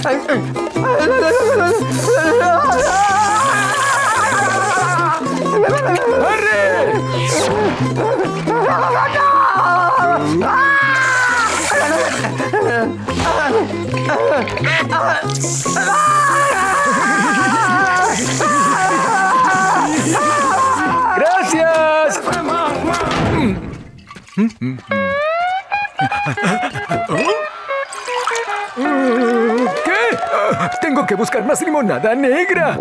¡Gracias! ¿Qué? Tengo que buscar más limonada negra.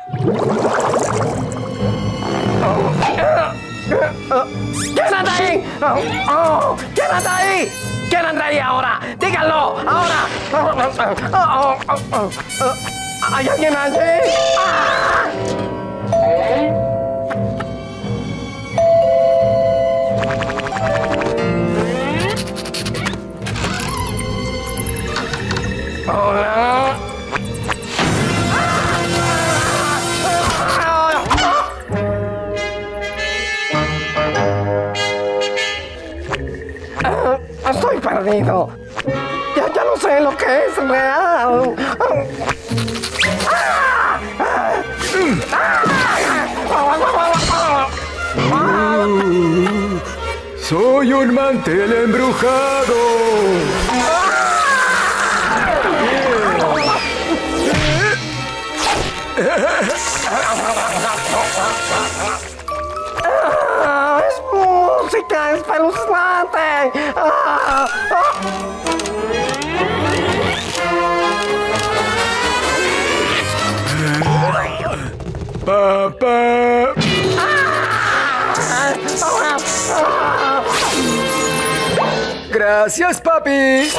¿Quién anda ahí? ¿Quién anda ahí? ¿Quién anda ahí ahora? ¡Díganlo! ¡Ahora! ¿Hay alguien allí? ¡Hola! Estoy perdido. Ya no sé lo que es real. Soy un mantel embrujado. Es música espeluznante. Papá. Gracias, papi.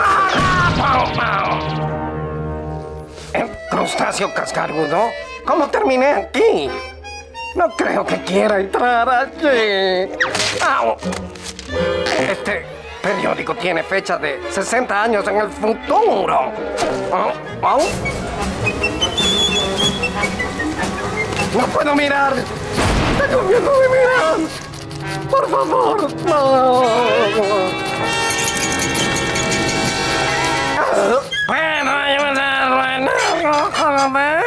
Crustáceo cascarudo. ¿Cómo terminé aquí? No creo que quiera entrar allí. ¡Au! Este periódico tiene fecha de 60 años en el futuro. ¿Au? No puedo mirar. Tengo miedo de mirar. Por favor, no. ¿Puedo ayudarlo en algo, joven?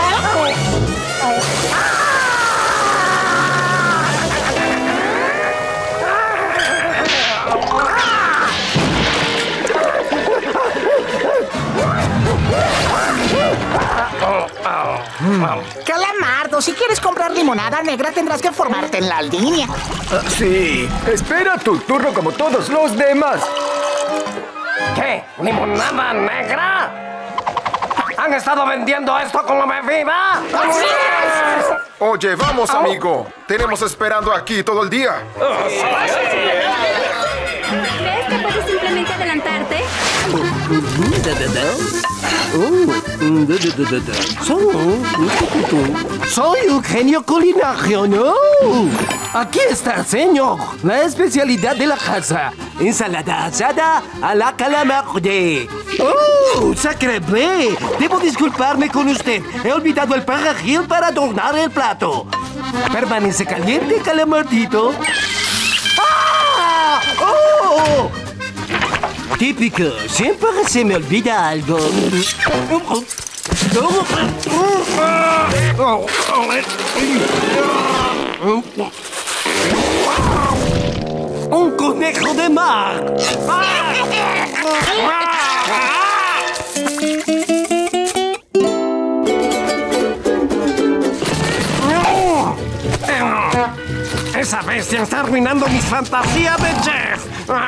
Calamardo, si quieres comprar limonada negra tendrás que formarte en la línea. Sí, espera tu turno como todos los demás. ¿Qué? ¿Limonada negra? ¿Han estado vendiendo esto como bebida? ¡Así es! Oye, vamos, amigo. Tenemos esperando aquí todo el día. ¿Crees que puedes simplemente adelantarte? Soy un genio culinario, ¿no? Aquí está, señor. La especialidad de la casa. Ensalada asada a la calamarde. ¡Oh! ¡Sacre bleu! Debo disculparme con usted. He olvidado el perejil para adornar el plato. Permanece caliente, calamardito. ¡Ah! ¡Oh! Típico. Siempre se me olvida algo. ¡Un conejo de mar! ¡Esa bestia está arruinando mis fantasías de chef!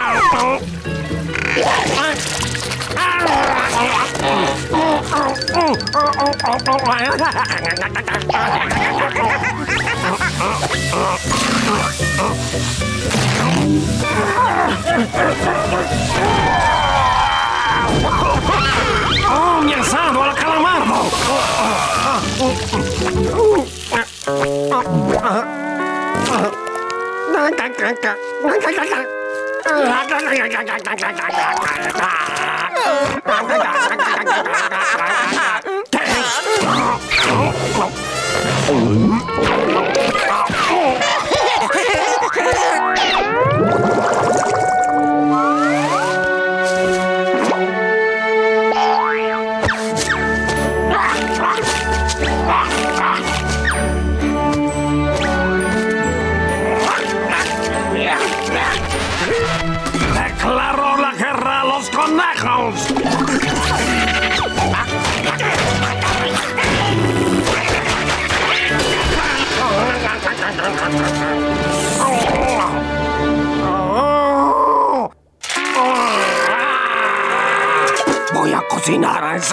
¡Oh, mi asado a la calamardo!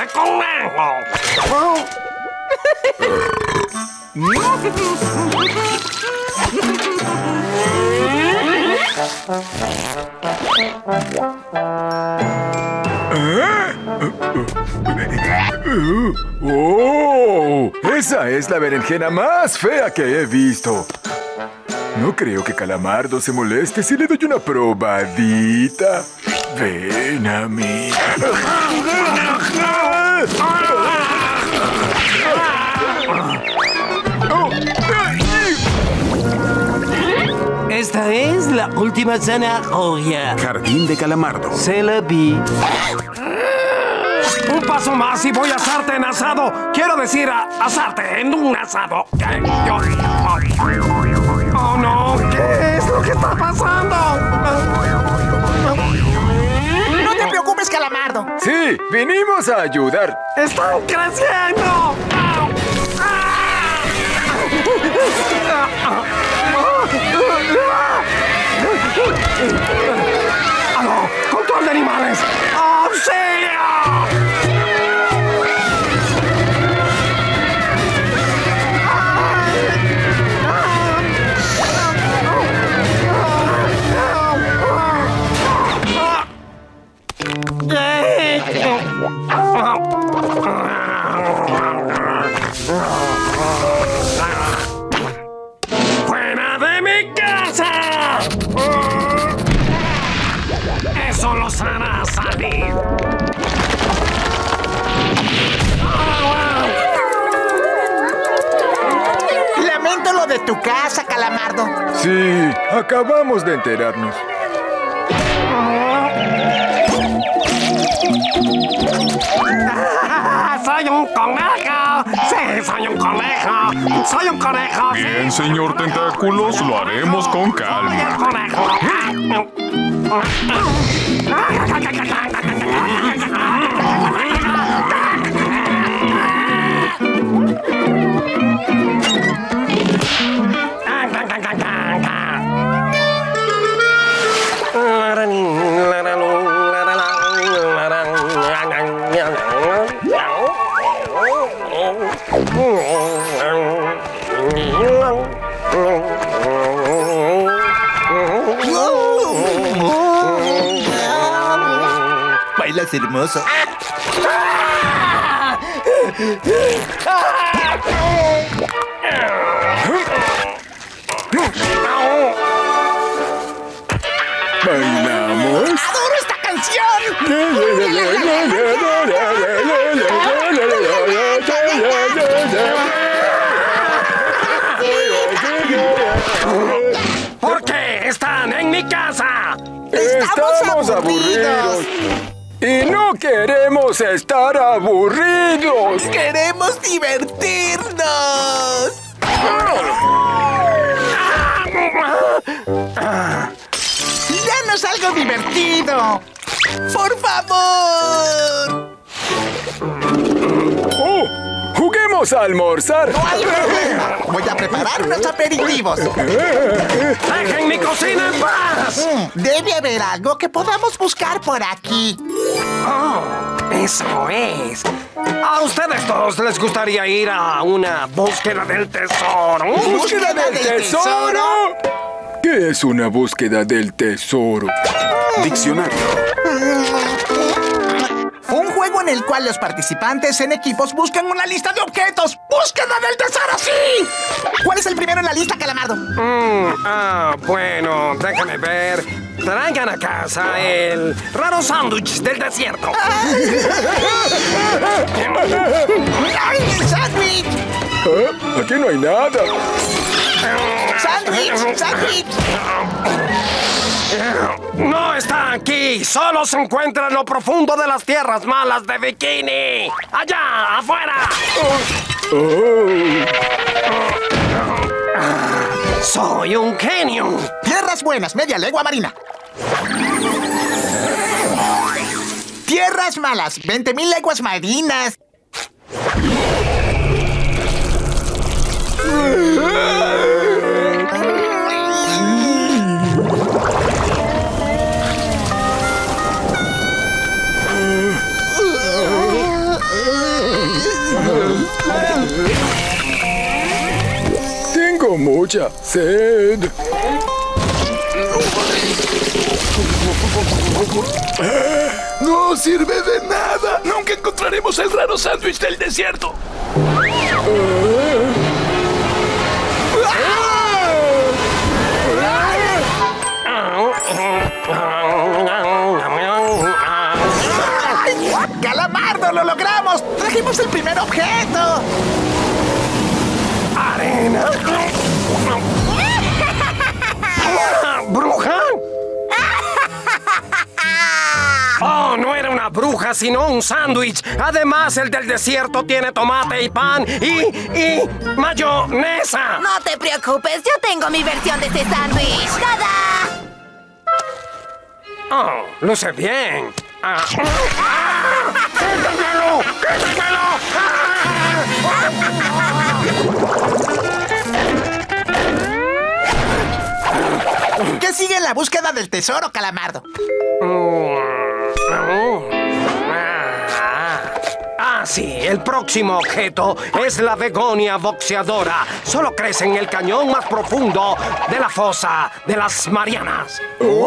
de conejo. ¡Oh! Esa es la berenjena más fea que he visto. No creo que Calamardo se moleste si le doy una probadita. Ven a mí. Esta es la última zanahoria. Jardín de Calamardo. Se la vi. Un paso más y voy a asarte en asado. Quiero decir, asarte en un asado. Oh, no. ¿Qué es lo que está pasando? No te preocupes, Calamardo. Sí, vinimos a ayudar. ¡Están creciendo! ¡Aló! ¡Control de animales! ¡Auxilio! ¡Fuera de mi casa! ¡Eso los hará salir! Lamento lo de tu casa, Calamardo. Sí, acabamos de enterarnos. ¡Soy un conejo! ¡Sí, soy un conejo! ¡Soy un conejo! Bien, señor Tentáculos, lo haremos con calma. Bailas hermoso. ¿Bailamos? ¡Adoro esta canción! ¿Por qué están en mi casa? Estamos aburridos. Y no queremos estar aburridos. ¡Queremos divertirnos! ¡Danos algo divertido! ¡Por favor! ¡Oh! ¡Juguemos a almorzar! ¡No hay problema! Voy a preparar unos aperitivos. ¡Dejen mi cocina en paz! Debe haber algo que podamos buscar por aquí. Oh, eso es. ¿A ustedes todos les gustaría ir a una búsqueda del tesoro? ¿Búsqueda del tesoro? ¿Qué es una búsqueda del tesoro? Diccionario. Un juego en el cual los participantes en equipos buscan una lista de objetos. ¡Búsqueda del tesoro, sí! ¿Cuál es el primero en la lista, Calamardo? Bueno, déjame ver. Traigan a casa el raro sándwich del desierto. ¡Ay, el sándwich! ¿Ah? Aquí no hay nada. ¡Sándwich! ¡Sándwich! No está aquí. Solo se encuentra en lo profundo de las tierras malas de Bikini. ¡Allá, afuera! Soy un genio. Tierras buenas, media legua marina. Tierras malas, 20,000 leguas marinas. Tengo mucha sed. ¡No sirve de nada! ¡Nunca encontraremos el raro sándwich del desierto! ¡Calamardo, lo logramos! ¡Trajimos el primer objeto! ¡Arena! ¿Bruja? Oh, no era una bruja, sino un sándwich. Además, el del desierto tiene tomate y pan y mayonesa. No te preocupes, yo tengo mi versión de este sándwich. ¡Tada! Oh, luce bien. ¡Quítamelo! ¡Quítamelo! ¿Qué sigue en la búsqueda del tesoro, Calamardo? Sí, el próximo objeto es la begonia boxeadora. Solo crece en el cañón más profundo de la fosa de las Marianas.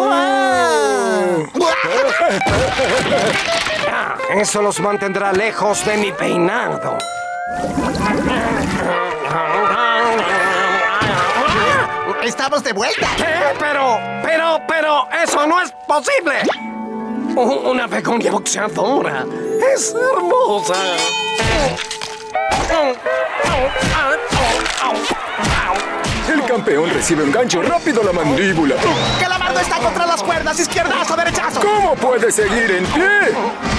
Eso los mantendrá lejos de mi peinado. ¡Estamos de vuelta! ¿Qué? Pero, eso no es posible. Una begonia boxeadora. Es hermosa. El campeón recibe un gancho rápido a la mandíbula. ¡Calamardo está contra las cuerdas! ¡Izquierdazo, derechazo! ¿Cómo puede seguir en pie?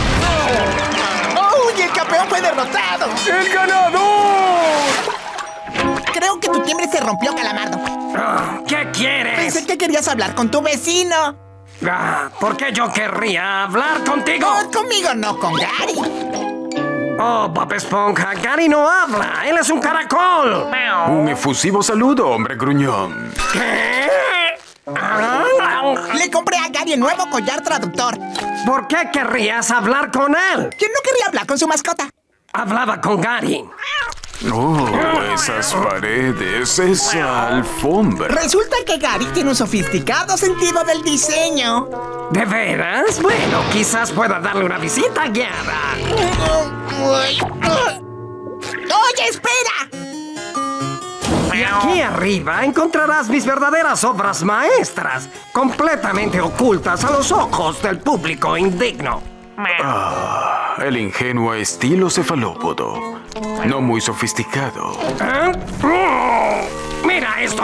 ¡Oh! ¡Y el campeón fue derrotado! ¡El ganador! Creo que tu timbre se rompió, Calamardo. ¿Qué quieres? Pensé que querías hablar con tu vecino. ¿Por qué yo querría hablar contigo? Conmigo no, con Gary. Oh, Bob Esponja, Gary no habla. Él es un caracol. Un efusivo saludo, hombre gruñón. ¿Qué? Le compré a Gary el nuevo collar traductor. ¿Por qué querrías hablar con él? ¿Quién no querría hablar con su mascota? Hablaba con Gary. Oh, esas paredes, esa alfombra. Resulta que Gary tiene un sofisticado sentido del diseño. ¿De veras? Bueno, quizás pueda darle una visita guiada. ¡Oye, espera! Y aquí arriba encontrarás mis verdaderas obras maestras, completamente ocultas a los ojos del público indigno. El ingenuo estilo cefalópodo. No muy sofisticado. ¡Mira esto!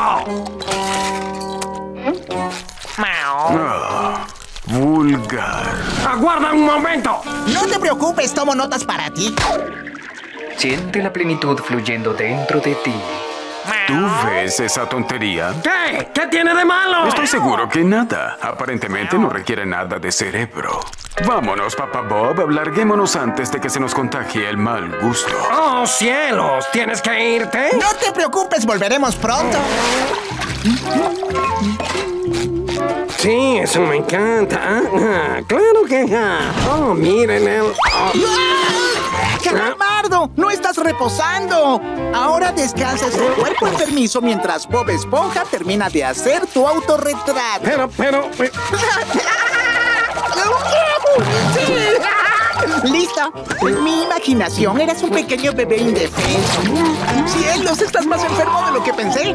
Vulgar. ¡Aguarda un momento! No te preocupes, tomo notas para ti. Siente la plenitud fluyendo dentro de ti. ¿Tú ves esa tontería? ¿Qué? ¿Qué tiene de malo? Estoy seguro que nada. Aparentemente no requiere nada de cerebro. Vámonos, Papá Bob. Larguémonos antes de que se nos contagie el mal gusto. ¡Oh, cielos! ¿Tienes que irte? No te preocupes, volveremos pronto. Sí, eso me encanta. Claro que... Oh, miren el... ¡Calamardo! ¡No estás reposando! Ahora descansas el cuerpo enfermizo mientras Bob Esponja termina de hacer tu autorretrato. Pero... ¡Listo! Mi imaginación, eras un pequeño bebé indefenso. ¡Cielos! Estás más enfermo de lo que pensé.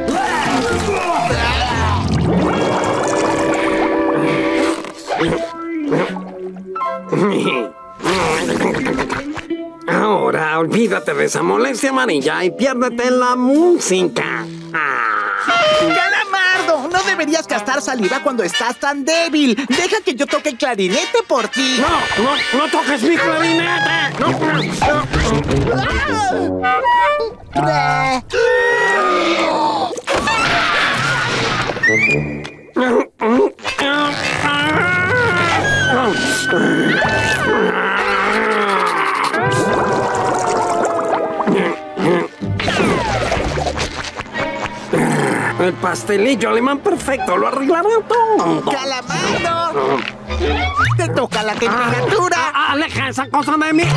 Ahora olvídate de esa molestia amarilla y piérdete en la música. ¡Calamardo! No deberías gastar saliva cuando estás tan débil. Deja que yo toque el clarinete por ti. ¡No toques mi clarinete! El pastelillo alemán perfecto, lo arreglará todo. ¡Calamardo! ¡Te toca la temperatura! ¡Aleja esa cosa de mí!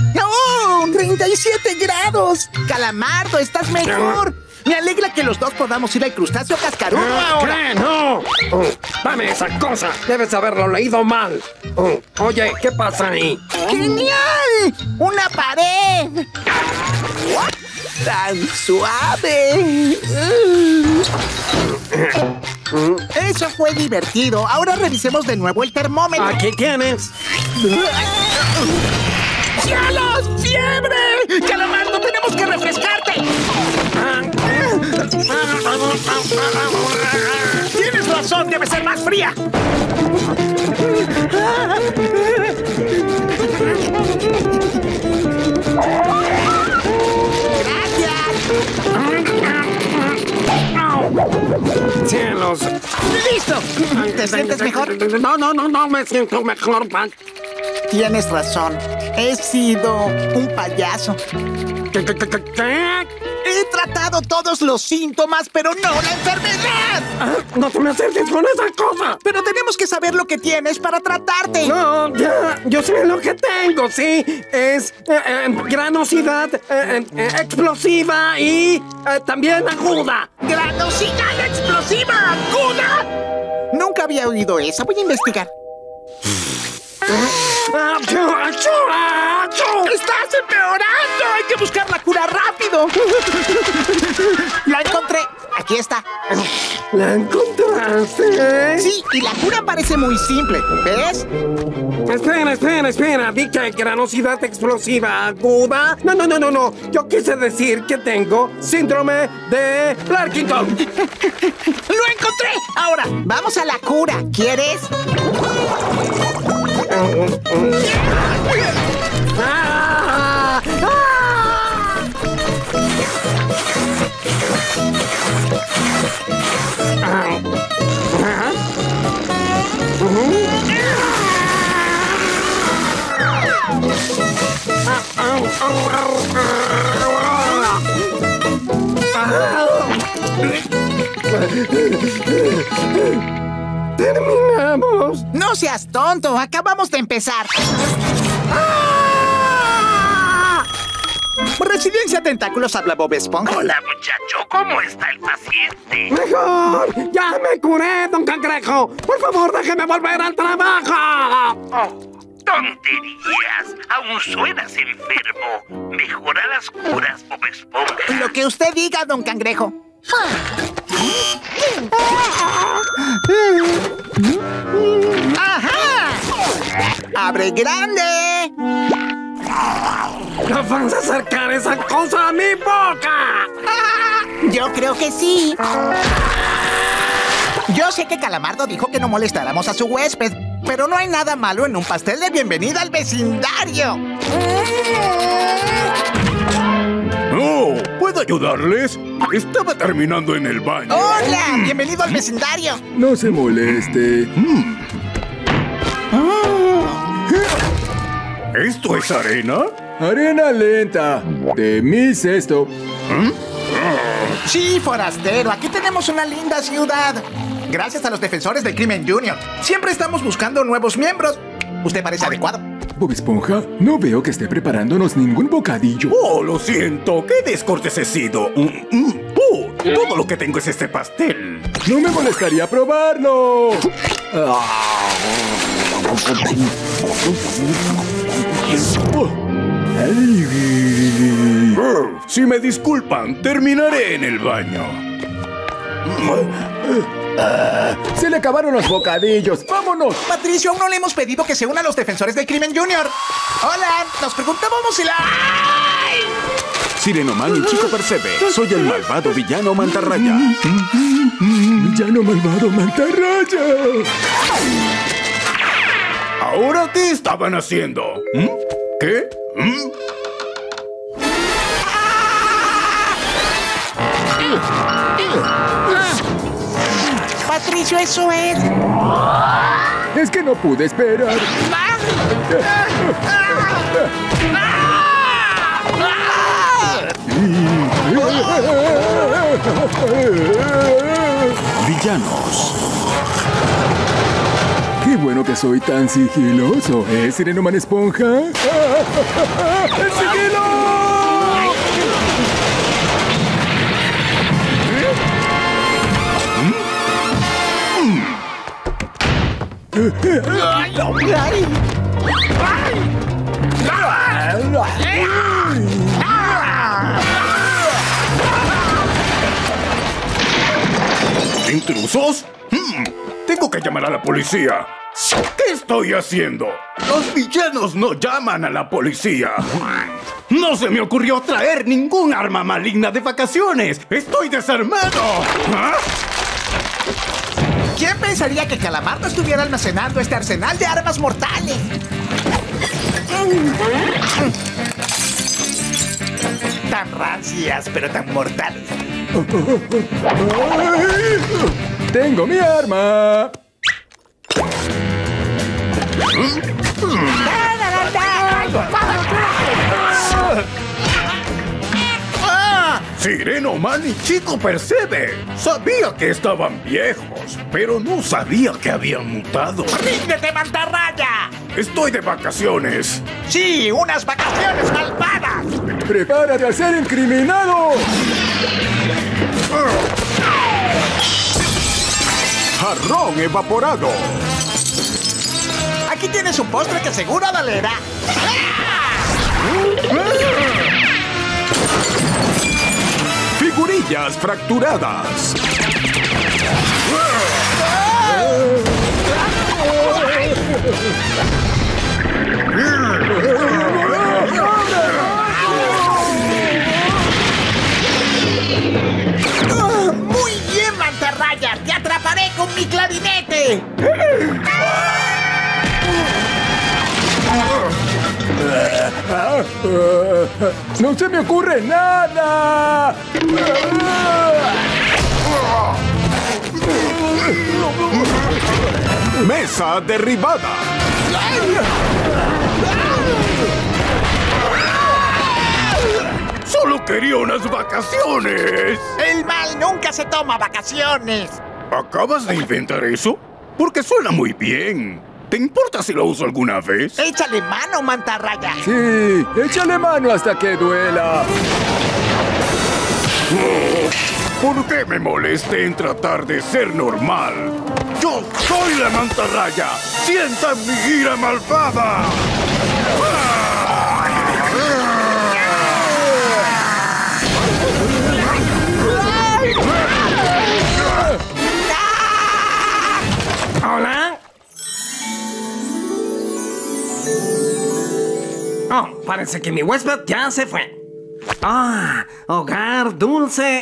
¡Oh! ¡37 grados! Calamardo, estás mejor. Me alegra que los dos podamos ir al crustáceo cascarudo ahora. ¿Qué? ¡No! ¡Dame esa cosa! Debes haberlo leído mal. Oye, ¿qué pasa ahí? ¡Genial! ¡Una pared! ¡Tan suave! Eso fue divertido. Ahora revisemos de nuevo el termómetro. Aquí tienes. ¡Cielos! ¡Fiebre! ¡Calamardo, tenemos que refrescarte! Tienes razón, debe ser más fría. ¡Cielos! ¡Listo! ¿Te sientes mejor? No, me siento mejor, Pat. Tienes razón. He sido un payaso. ¿Qué? He tratado todos los síntomas, pero no la enfermedad. No te me acerques con esa cosa. Pero tenemos que saber lo que tienes para tratarte. No, ya, yo sé lo que tengo, sí. Es granosidad explosiva y también aguda. ¡Granosidad explosiva aguda! Nunca había oído eso. Voy a investigar. ¡Estás empeorando! ¡Hay que buscar la cura rápido! ¡La encontré! Aquí está. ¿La encontraste? Sí, y la cura parece muy simple. ¿Ves? Espera. ¿Vi que granosidad explosiva aguda? No. Yo quise decir que tengo síndrome de Larkington. ¡Lo encontré! Ahora, vamos a la cura. ¿Quieres? ¡Terminamos! No seas tonto, acabamos de empezar. Residencia Tentáculos, habla Bob Esponja. Hola, muchacho, ¿cómo está el paciente? ¡Mejor! ¡Ya me curé, don Cangrejo! ¡Por favor, déjeme volver al trabajo! Oh, tonterías. Aún suenas enfermo. Mejora las curas, Bob Esponja. Lo que usted diga, don Cangrejo. ¡Ajá! ¡Abre grande! ¿No vas a acercar esa cosa a mi boca? Yo creo que sí. Yo sé que Calamardo dijo que no molestáramos a su huésped, pero no hay nada malo en un pastel de bienvenida al vecindario. ¡No! ¿Puedo ayudarles? Estaba terminando en el baño. ¡Hola! ¡Bienvenido al vecindario! No se moleste. ¿Esto es arena? Arena lenta. De mi cesto. Sí, forastero. Aquí tenemos una linda ciudad. Gracias a los defensores del crimen junior. Siempre estamos buscando nuevos miembros. Usted parece adecuado. Bob Esponja, no veo que esté preparándonos ningún bocadillo. Oh, lo siento. ¡Qué descortés he sido! ¡Oh! Todo lo que tengo es este pastel. No me molestaría probarlo. Si me disculpan, terminaré en el baño. Se le acabaron los bocadillos. ¡Vámonos! Patricio, aún no le hemos pedido que se una a los defensores del crimen junior. Hola, nos preguntábamos si la... ¡Ay! Sirenoman y Chico Percebe. Soy el malvado villano Mantarraya. Villano malvado Mantarraya. ¿Ahora qué estaban haciendo? ¿Qué? Patricio, eso es... Es que no pude esperar. Villanos. Qué bueno que soy tan sigiloso, ¿eh, Sirenoman Esponja? ¡El sigilo! ¿Intrusos? Tengo que llamar a la policía. ¿Qué estoy haciendo? Los villanos no llaman a la policía. No se me ocurrió traer ningún arma maligna de vacaciones. ¡Estoy desarmado! ¿Ah? ¿Quién pensaría que Calamardo estuviera almacenando este arsenal de armas mortales? Tan rancias, pero tan mortales. ¡Tengo mi arma! Sirenoman y Chico Percebe. Sabía que estaban viejos, pero no sabía que habían mutado. ¡Ríndete, mantarraya! Estoy de vacaciones. ¡Sí, unas vacaciones malvadas! ¡Prepárate a ser incriminado! ¡Jarrón evaporado! Aquí tienes un postre que seguro dolerá. Figurillas fracturadas. ¡Muy bien, mantarraya! ¡Te atraparé con mi clarinete! ¡No se me ocurre nada! Mesa derribada. Solo quería unas vacaciones. El mal nunca se toma vacaciones. ¿Acabas de inventar eso? Porque suena muy bien. ¿Te importa si lo uso alguna vez? Échale mano, mantarraya. Sí, échale mano hasta que duela. ¿Por qué me molesté en tratar de ser normal? ¡Yo soy la mantarraya! ¡Sientan mi ira malvada! ¿Hola? Oh, parece que mi huésped ya se fue. Ah, hogar dulce.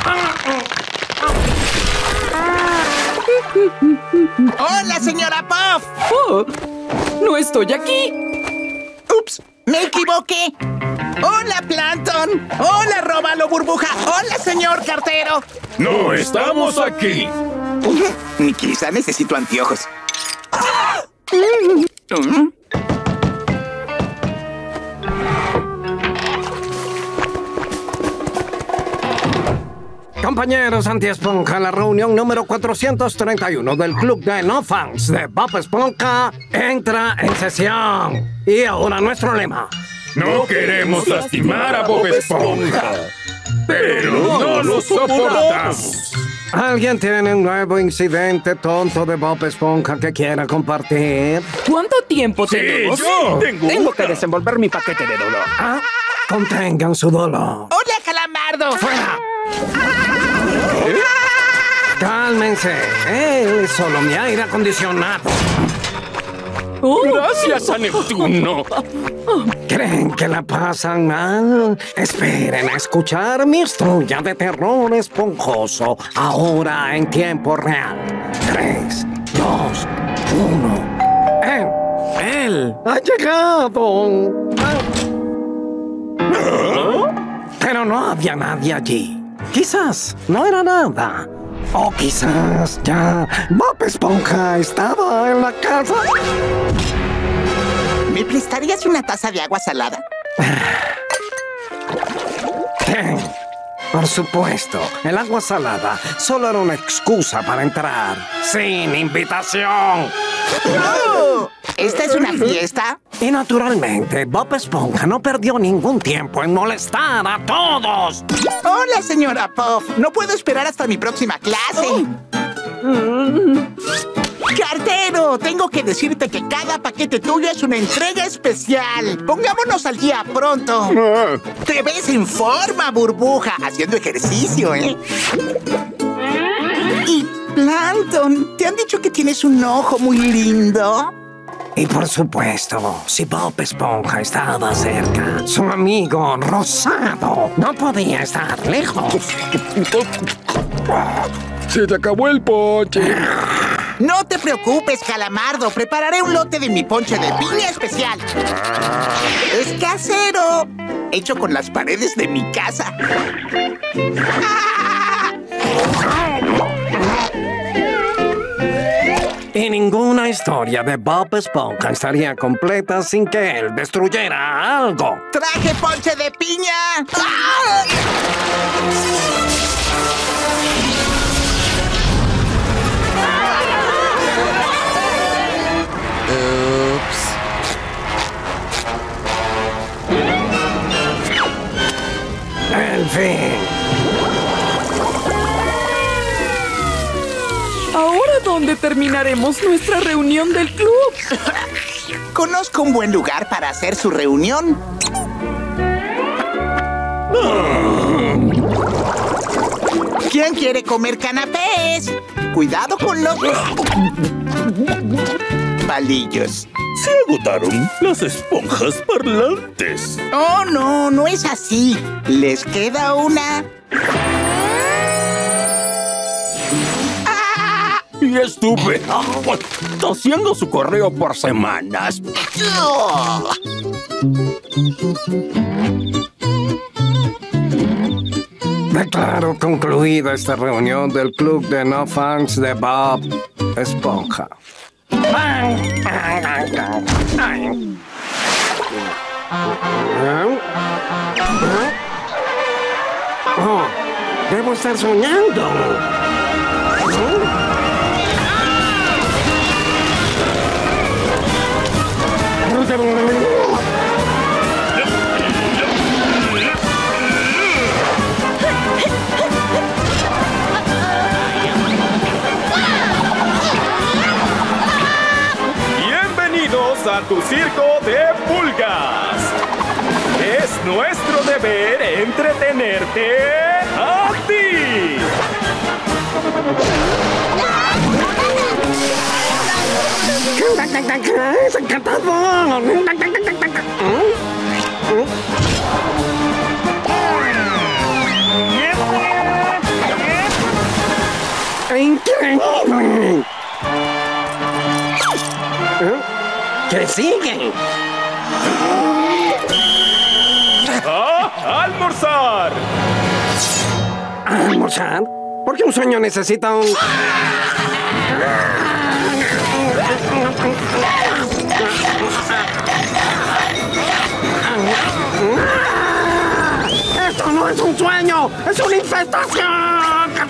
¡Hola, señora Puff! ¡Oh! ¡No estoy aquí! ¡Ups! ¡Me equivoqué! ¡Hola, Plankton! ¡Hola, Róbalo Burbuja! ¡Hola, señor cartero! ¡No estamos aquí! Quizá necesito anteojos. Compañeros anti-esponja, la reunión número 431 del Club de No Fans de Bob Esponja entra en sesión. Y ahora nuestro lema. No queremos lastimar a Bob Esponja, pero no lo soportamos. ¿Alguien tiene un nuevo incidente tonto de Bob Esponja que quiera compartir? ¿Cuánto tiempo tenemos? Yo Tengo que desenvolver mi paquete de dolor. Ah, contengan su dolor. ¡Hola, Calamardo! ¡Fuera! Cálmense. Él es solo mi aire acondicionado. Gracias a Neptuno. ¿Creen que la pasan mal? Esperen a escuchar mi historia de terror esponjoso. Ahora en tiempo real. 3, 2, 1. ¡Él ha llegado! Pero no había nadie allí. Quizás no era nada. O quizás ya Bob Esponja estaba en la casa. ¿Me prestarías una taza de agua salada? Ten. Por supuesto, el agua salada solo era una excusa para entrar. ¡Sin invitación! ¡Oh! ¿Esta es una fiesta? Y naturalmente, Bob Esponja no perdió ningún tiempo en molestar a todos. Hola, señora Puff. No puedo esperar hasta mi próxima clase. ¡Cartero! Tengo que decirte que cada paquete tuyo es una entrega especial. Pongámonos al día pronto. Te ves en forma, Burbuja, haciendo ejercicio, ¿eh? Y Plankton, ¿te han dicho que tienes un ojo muy lindo? Y por supuesto, si Bob Esponja estaba cerca, su amigo Rosado no podía estar lejos. Se te acabó el ponche. No te preocupes, Calamardo. Prepararé un lote de mi ponche de piña especial. Es casero. Hecho con las paredes de mi casa. Y ninguna historia de Bob Esponja estaría completa sin que él destruyera algo. ¡Traje ponche de piña! ¡Ah! ¡En fin! ¿Ahora dónde terminaremos nuestra reunión del club? Conozco un buen lugar para hacer su reunión. ¿Quién quiere comer canapés? Cuidado con los palillos. Se agotaron las esponjas parlantes. Oh, no, no es así. Les queda una. Y estuve haciendo su correo por semanas. Declaro concluida esta reunión del club de no fans de Bob Esponja. Oh, debo estar soñando. Bienvenidos a tu circo de pulgas. Es nuestro deber entretenerte a ti. ¡Es encantador! ¡Increíble! ¿Qué sigue? ¡A almorzar! ¿A almorzar? ¿Por qué un sueño necesita un...? ¡Esto no es un sueño! ¡Es una infestación!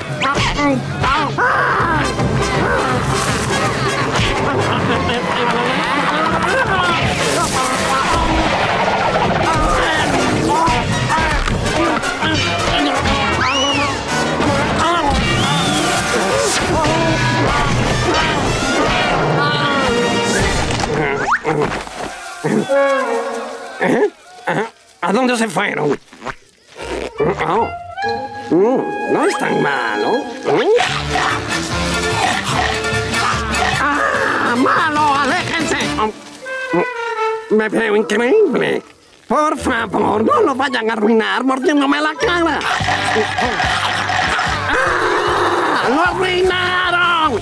¿A dónde se fueron? Oh. No es tan malo. ¡Ah! ¡Malo! ¡Aléjense! Me veo increíble. Por favor, no lo vayan a arruinar mordiéndome la cara. ¡Ah! ¡Lo arruinaron!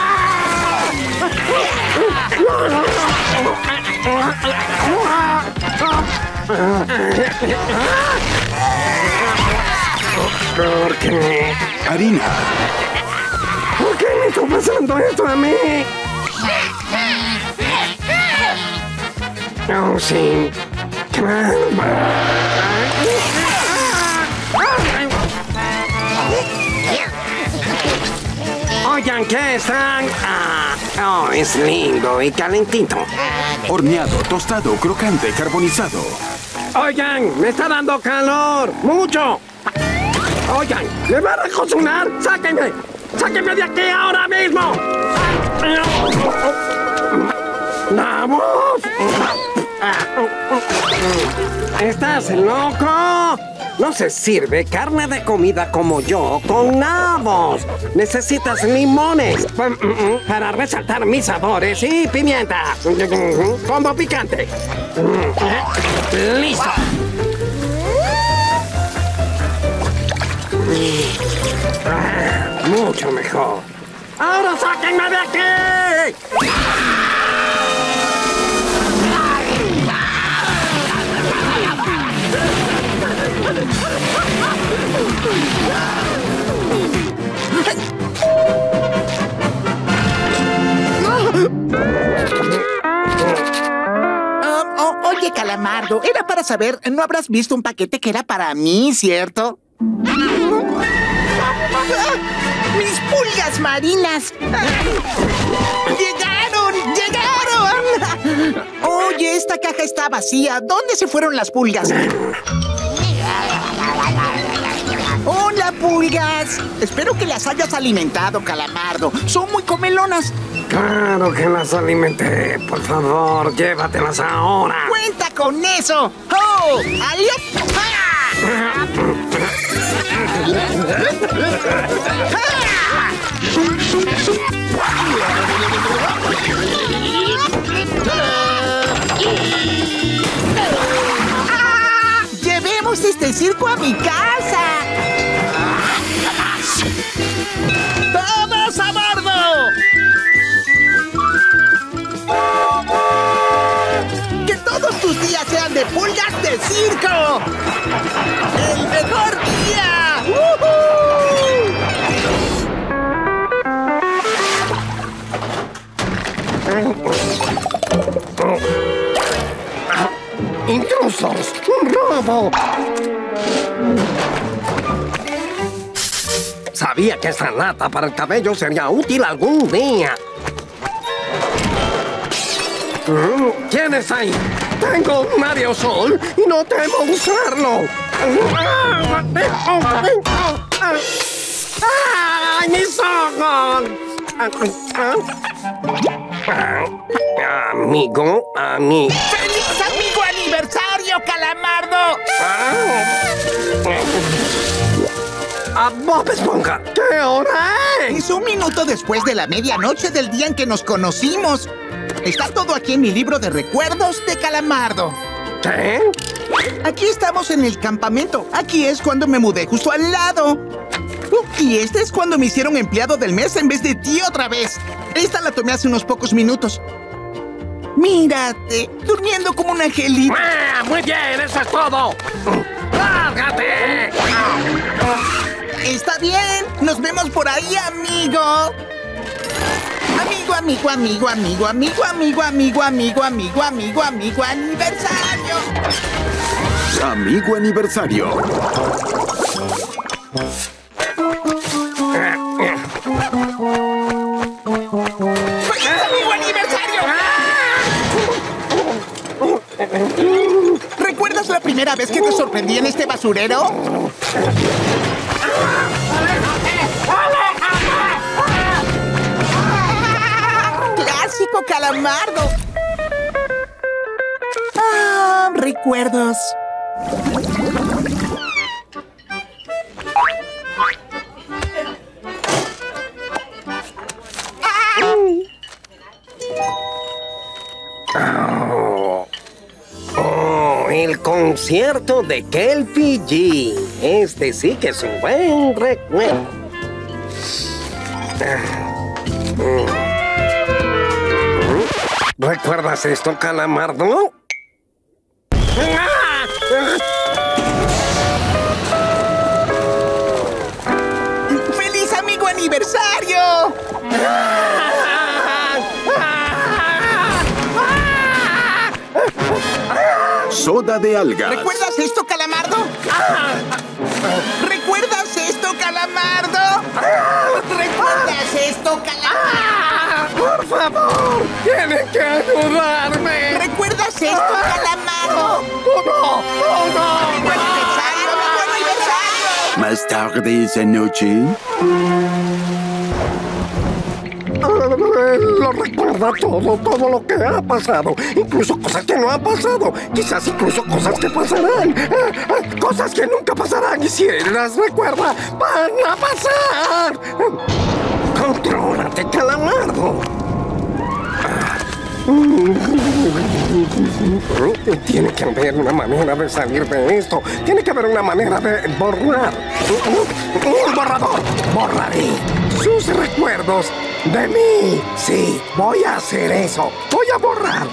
¿Por qué? Harina. ¿Por qué me está pasando esto a mí? Oh, sí. Oigan, ¿qué están? Oh, es lindo y calentito. Horneado, tostado, crocante, carbonizado. Oigan, me está dando calor. ¡Mucho! Oigan, ¿me van a cocinar? ¡Sáquenme! ¡Sáquenme de aquí ahora mismo! ¡Vamos! ¿Estás loco? No se sirve carne de comida como yo con nabos. Necesitas limones para resaltar mis sabores y pimienta. Como picante. ¡Listo! Mucho mejor. ¡Ahora sáquenme de aquí! Oye, Calamardo, era para saber, ¿no habrás visto un paquete que era para mí, cierto? ¡Mis pulgas marinas! ¡Llegaron! ¡Llegaron! Oye, esta caja está vacía. ¿Dónde se fueron las pulgas? ¡Hola, pulgas! Espero que las hayas alimentado, Calamardo. Son muy comelonas. Claro que las alimenté. Por favor, llévatelas ahora. ¡Cuenta con eso! ¡Oh! ¡Aliop! ¡Ah! ¡Ah! ¡Llevemos este circo a mi casa! ¡Todos a bordo! ¡Que todos tus días sean de pulgas de circo! ¡El mejor día! ¡Intrusos! ¡Un robo! Sabía que esa lata para el cabello sería útil algún día. ¿Quién está ahí? Tengo un aerosol y no temo usarlo. ¡Ay, mis ojos! Amigo. ¡Feliz amigo aniversario, Calamardo! ¡Bob Esponja! ¿Qué hora es? Es un minuto después de la medianoche del día en que nos conocimos. Está todo aquí en mi libro de recuerdos de Calamardo. ¿Qué? Aquí estamos en el campamento. Aquí es cuando me mudé justo al lado. Y este es cuando me hicieron empleado del mes en vez de ti otra vez. Esta la tomé hace unos pocos minutos. Mírate, durmiendo como un angelito. ¡Muy bien! ¡Eso es todo! ¡Lárgate! Está bien. Nos vemos por ahí, amigo. Amigo, aniversario. Amigo aniversario. ¡Feliz amigo aniversario! ¿Recuerdas la primera vez que te sorprendí en este basurero? ¡Clásico, Calamardo! Recuerdos. El concierto de Kelpie G. Este sí que es un buen recuerdo. ¿Recuerdas esto, Calamardo? ¡Feliz amigo aniversario! Soda de algas. ¿Recuerdas esto, Calamardo? ¿Recuerdas esto, Calamardo? ¿Recuerdas esto, Calamardo? ¡Por favor! ¡Tienen que ayudarme! ¿Recuerdas esto, Calamardo? ¡No! ¡Buen aniversario! Más tarde esa noche... Lo recuerda todo lo que ha pasado, incluso cosas que no han pasado, quizás incluso cosas que pasarán, cosas que nunca pasarán y si él las recuerda, van a pasar. Contrólate, Calamardo. Tiene que haber una manera de salir de esto. Tiene que haber una manera de borrar. Un borrador. Borraré sus recuerdos de mí. Sí, voy a hacer eso. Voy a borrar.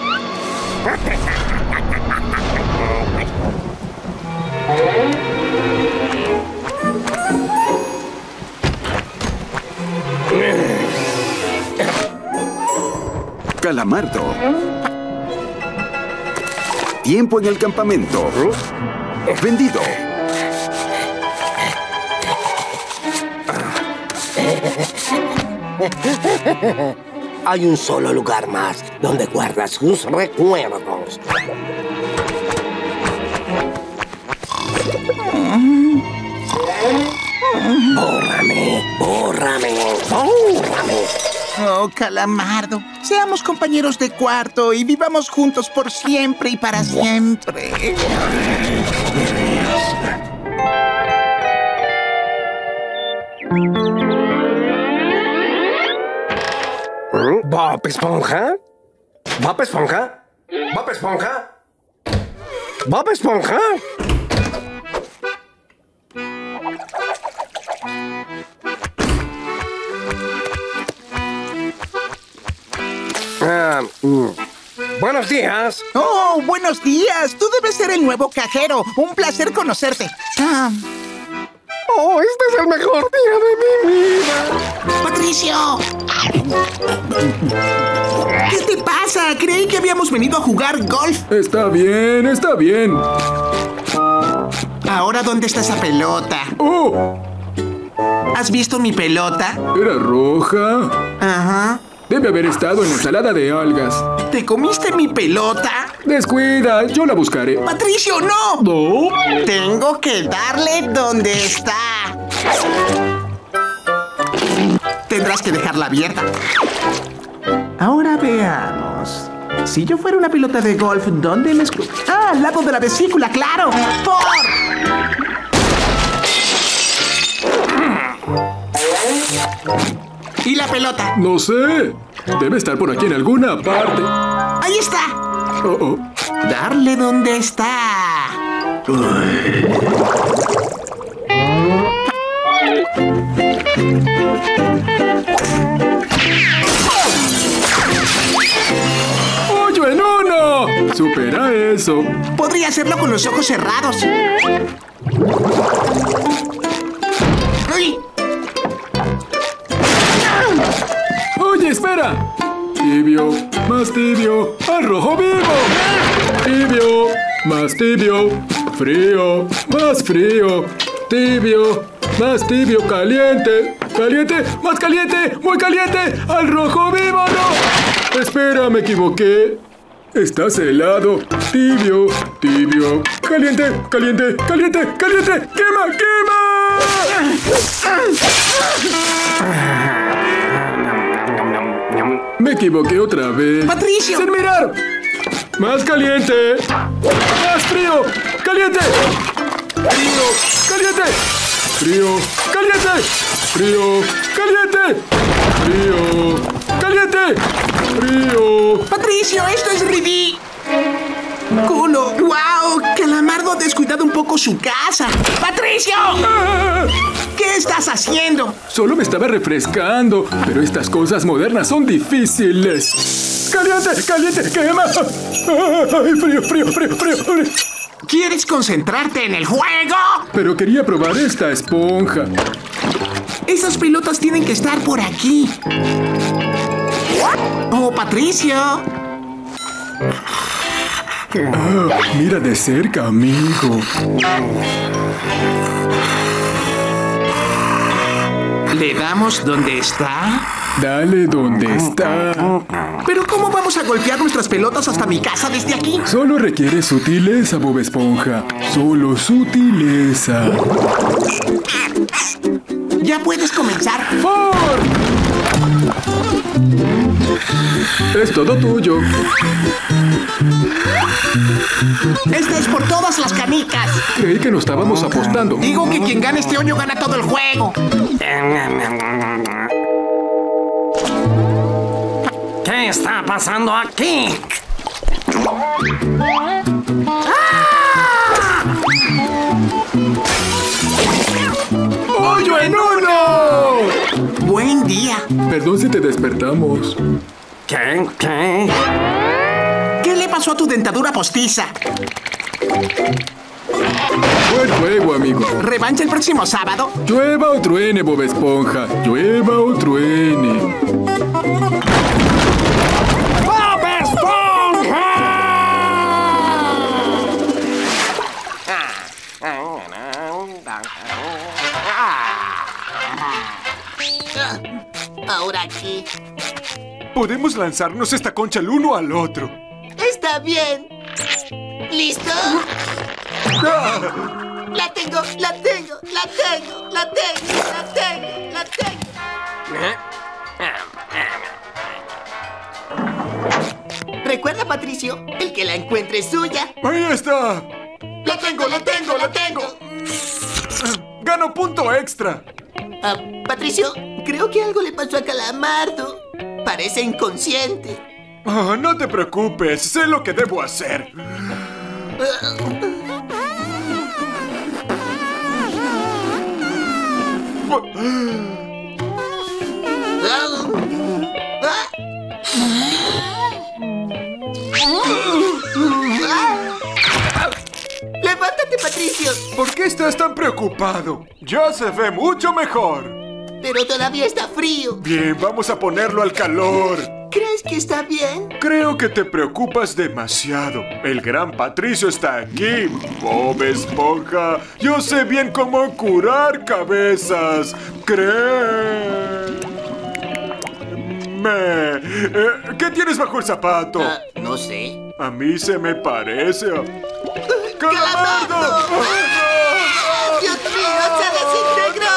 Calamardo. Tiempo en el campamento. Vendido. Hay un solo lugar más donde guarda sus recuerdos. Bórrame. Oh, Calamardo, seamos compañeros de cuarto y vivamos juntos por siempre y para siempre. ¿Bob Esponja? ¿Bob Esponja? ¿Bob Esponja? ¿Bob Esponja? Buenos días. Oh, buenos días. Tú debes ser el nuevo cajero. Un placer conocerte. Oh, este es el mejor día de mi vida. ¡Patricio! ¿Qué te pasa? Creí que habíamos venido a jugar golf. Está bien, está bien. ¿Ahora dónde está esa pelota? ¡Oh! ¿Has visto mi pelota? ¿Era roja? Ajá. Debe haber estado en la ensalada de algas. ¿Te comiste mi pelota? Descuida, yo la buscaré. ¡Patricio, no! ¿No? Tengo que darle donde está. Tendrás que dejarla abierta. Ahora veamos. Si yo fuera una pelota de golf, ¿dónde me ¡Ah, al lado de la vesícula, claro! ¿Y la pelota? No sé. Debe estar por aquí en alguna parte. ¡Ahí está! Oh. Darle donde está. ¡Hoyo en uno! ¡Supera eso! Podría hacerlo con los ojos cerrados. ¡Ay! ¡Oye, espera! Tibio, más tibio, al rojo vivo. Tibio, más tibio, frío, más frío. Tibio, más tibio, caliente. Caliente, más caliente, muy caliente, al rojo vivo, no. Espera, me equivoqué. Estás helado. Tibio, tibio, caliente, caliente, caliente, caliente. ¡Quema, quema! Me equivoqué otra vez. ¡Patricio! ¡Sin mirar! ¡Más caliente! ¡Más frío! ¡Caliente! ¡Frío! ¡Caliente! ¡Frío! ¡Caliente! ¡Frío! ¡Caliente! ¡Frío! ¡Caliente! ¡Frío! ¡Patricio, esto es ridículo! ¡Wow! Calamardo ha descuidado un poco su casa. ¡Patricio! ¿Qué estás haciendo? Solo me estaba refrescando, pero estas cosas modernas son difíciles. ¡Caliente! ¡Caliente! ¡Quema! ¡Ay, frío, frío, frío, frío, frío! ¿Quieres concentrarte en el juego? Pero quería probar esta esponja. Esas pelotas tienen que estar por aquí. ¡Oh, Patricio! Mira de cerca, amigo. ¿Le damos donde está? Dale donde está. ¿Pero cómo vamos a golpear nuestras pelotas hasta mi casa desde aquí? Solo requiere sutileza, Bob Esponja. Solo sutileza. Ya puedes comenzar. ¡Ford! Es todo tuyo. Este es por todas las canicas. Creí que no estábamos apostando. Digo que quien gane este hoyo gana todo el juego. ¿Qué está pasando aquí? ¡Hoyo en uno! Buen día. Perdón si te despertamos. ¿Qué? ¿Qué le pasó a tu dentadura postiza? Buen juego, amigo. ¿Revancha el próximo sábado? Llueva o truene, Bob Esponja. Llueva o truene. ¡Bob Esponja! Ahora aquí. Podemos lanzarnos esta concha el uno al otro. Está bien. ¿Listo? La tengo, la tengo, la tengo, la tengo, la tengo, la tengo. Recuerda, Patricio, el que la encuentre es suya. ¡Ahí está! La tengo, la tengo, la tengo. ¡Gano punto extra! Patricio, creo que algo le pasó a Calamardo. Parece inconsciente. Oh, no te preocupes, sé lo que debo hacer. ¡Levántate, Patricio! ¿Por qué estás tan preocupado? Ya se ve mucho mejor. Pero todavía está frío. Bien, vamos a ponerlo al calor. ¿Crees que está bien? Creo que te preocupas demasiado. El gran Patricio está aquí, Bob Esponja. Yo sé bien cómo curar cabezas. Créeme. ¿Qué tienes bajo el zapato? No sé. A mí se me parece a... ¡Calamardo! ¡Dios mío, se desintegró!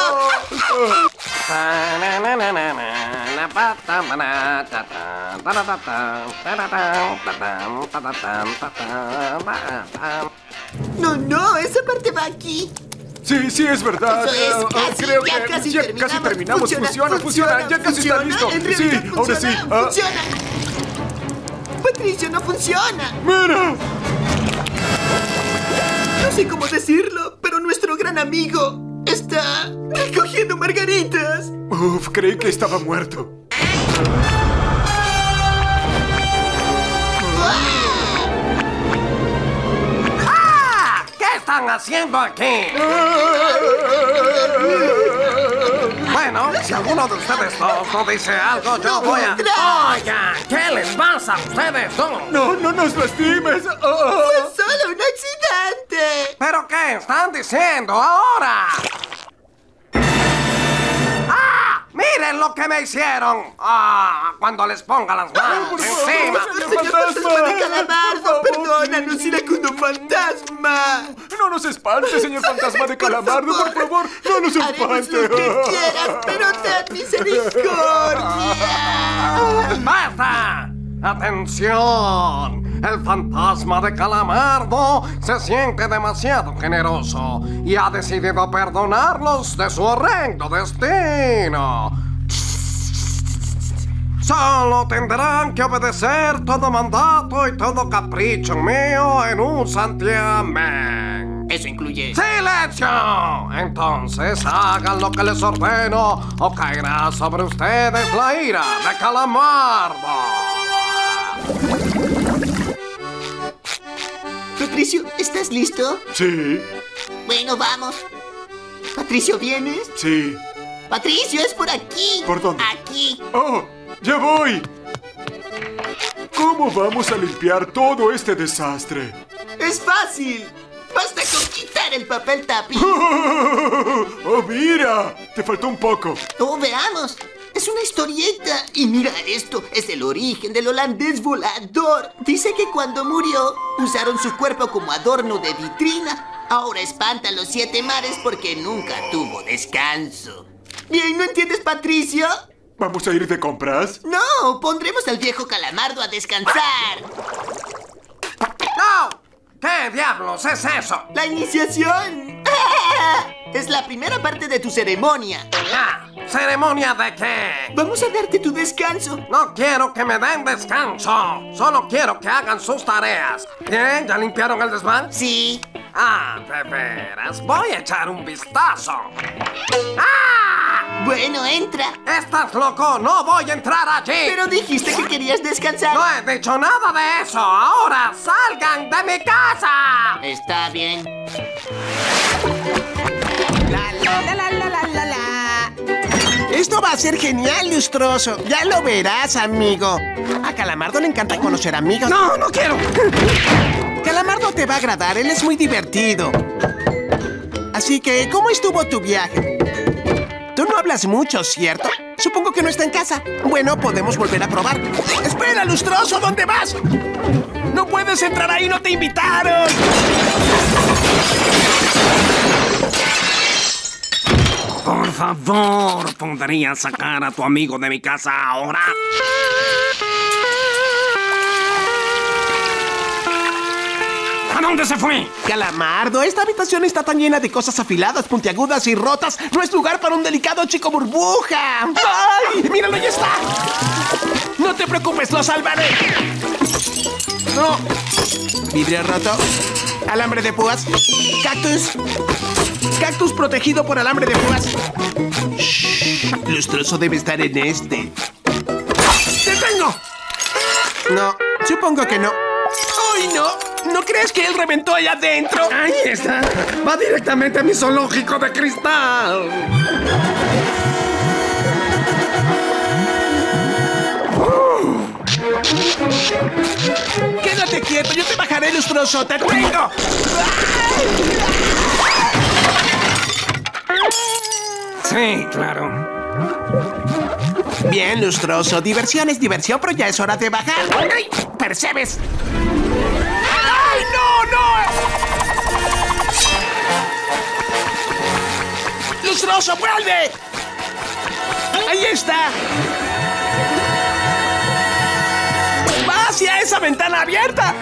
No, esa parte va aquí. Sí, es verdad. Eso es, creo ya que casi casi terminamos. Funciona, ya casi está listo. Sí, ahora sí. Funciona. Patricio, no funciona. ¡Mira! No sé cómo decirlo, pero nuestro gran amigo está recogiendo margaritas. Uf, creí que estaba muerto. ¿Qué están haciendo aquí? Bueno, si alguno de ustedes dos no dice algo, yo voy a... Oigan, ¿qué les pasa a ustedes dos? No nos lastimes. Fue solo un accidente. ¿Pero qué están diciendo ahora? ¡Miren lo que me hicieron! Cuando les ponga las manos encima. ¡Señor fantasma de Calamardo! ¡Perdónanos, iracundo fantasma! No nos espante, señor fantasma de Calamardo, por favor. No nos espante. Haremos lo que quieras, pero ten misericordia. ¡Basta! ¡Atención! El fantasma de Calamardo se siente demasiado generoso y ha decidido perdonarlos de su horrendo destino. Solo tendrán que obedecer todo mandato y todo capricho mío en un santiamén. Eso incluye... ¡Silencio! Entonces hagan lo que les ordeno o caerá sobre ustedes la ira de Calamardo. Patricio, ¿estás listo? Sí. Bueno, vamos. Patricio, ¿vienes? Sí. Patricio, es por aquí. ¿Por dónde? Aquí. ¡Oh! ¡Ya voy! ¿Cómo vamos a limpiar todo este desastre? Es fácil. Basta con quitar el papel tapiz. ¡Oh, mira! Te faltó un poco. Oh, veamos. Es una historieta. Y mira esto. Es el origen del holandés volador. Dice que cuando murió, usaron su cuerpo como adorno de vitrina. Ahora espanta los 7 mares porque nunca tuvo descanso. ¿Bien, no entiendes, Patricio? ¿Vamos a ir de compras? No, pondremos al viejo Calamardo a descansar. ¡No! ¿Qué diablos es eso? ¡La iniciación! Es la primera parte de tu ceremonia. Ah, ¿ceremonia de qué? Vamos a darte tu descanso. No quiero que me den descanso. Solo quiero que hagan sus tareas. ¿Bien? ¿Ya limpiaron el desván? Sí. Ah, de veras. Voy a echar un vistazo. ¡Ah! Bueno, entra. ¿Estás loco? No voy a entrar allí. Pero dijiste que querías descansar. No he dicho nada de eso. Ahora salgan de mi casa. Está bien. Esto va a ser genial, lustroso. Ya lo verás, amigo. A Calamardo le encanta conocer amigos. No, no quiero. Calamardo te va a agradar, él es muy divertido. Así que, ¿cómo estuvo tu viaje? Tú no hablas mucho, ¿cierto? Supongo que no está en casa. Bueno, podemos volver a probar. ¡Espera, lustroso! ¿Dónde vas? ¡No puedes entrar ahí! ¡No te invitaron! Por favor, ¿podrías sacar a tu amigo de mi casa ahora? ¿A dónde se fue? Calamardo, esta habitación está tan llena de cosas afiladas, puntiagudas y rotas. No es lugar para un delicado chico burbuja. ¡Ay! ¡Míralo, ya está! No te preocupes, lo salvaré. No. Vidrio roto. Alambre de púas. Cactus. Cactus protegido por alambre de púas. Shh. Lustroso debe estar en este. ¡Te tengo! No, supongo que no. ¡Ay, no! ¿No crees que él reventó allá adentro? ¡Ahí está! ¡Va directamente a mi zoológico de cristal! ¡Quédate quieto! ¡Yo te bajaré, lustroso! ¡Te tengo! Sí, claro. Bien, lustroso. Diversión es diversión, pero ya es hora de bajar. ¡Ay! ¡Percebes! ¡Ay, no, no! ¡Lustroso, vuelve! ¡Ahí está! ¡Va hacia esa ventana abierta!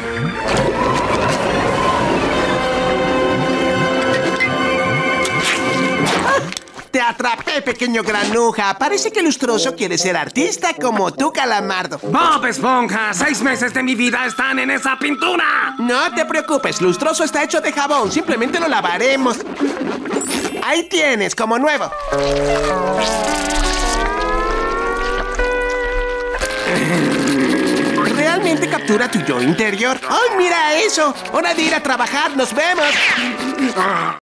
¡Te atrapé, pequeño granuja! Parece que Lustroso quiere ser artista como tú, Calamardo. ¡Bob Esponja! 6 meses de mi vida están en esa pintura. No te preocupes, Lustroso está hecho de jabón. Simplemente lo lavaremos. Ahí tienes, como nuevo. Realmente captura tu yo interior. ¡Ay, mira eso! ¡Hora de ir a trabajar! ¡Nos vemos!